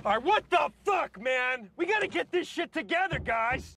All right, what the fuck, man? We gotta get this shit together, guys.